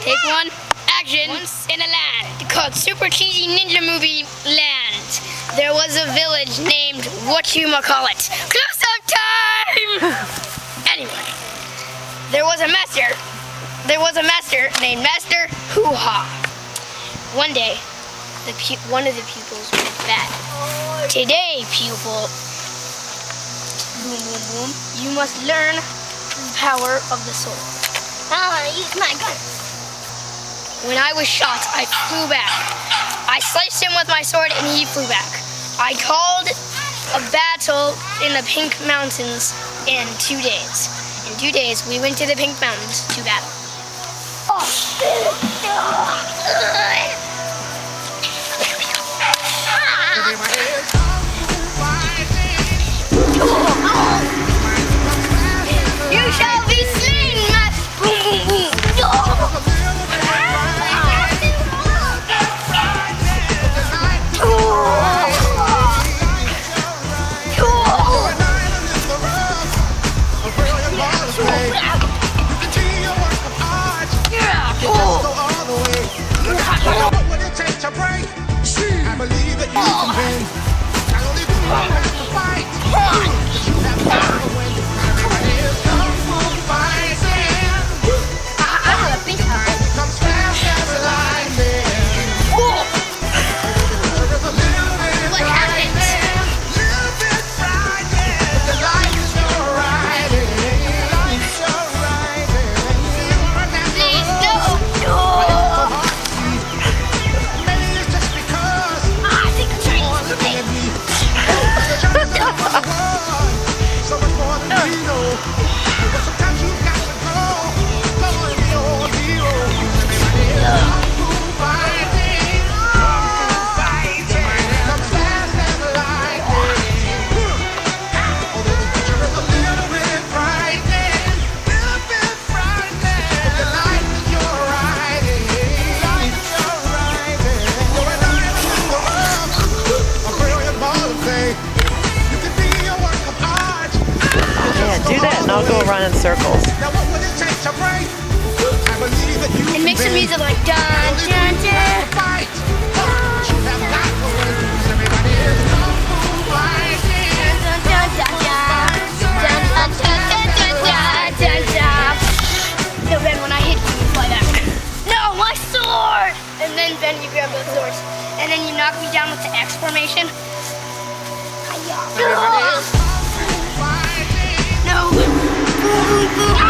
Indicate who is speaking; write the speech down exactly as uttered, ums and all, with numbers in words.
Speaker 1: Take one, action. Once in a land called Super Cheezy Ninja Movie Land, there was a village named whatchamacallit. Close up time! Anyway, there was a master. There was a master named Master Hoo-Ha. One day, the pu one of the pupils went bad. Today, pupil, boom, boom, boom, you must learn the power of the sword. I use my gun. When I was shot, I flew back. I sliced him with my sword and he flew back. I called a battle in the Pink Mountains in two days. In two days, we went to the Pink Mountains to battle. Oh. You shall be slain, Master. Boom, boom, boom.
Speaker 2: I'll go around in circles.
Speaker 1: And make some music like dun dun dun. So Ben, when I hit you, you fly back. No, my sword! And then Ben, you grab both swords. And then you knock me down with the X formation. No!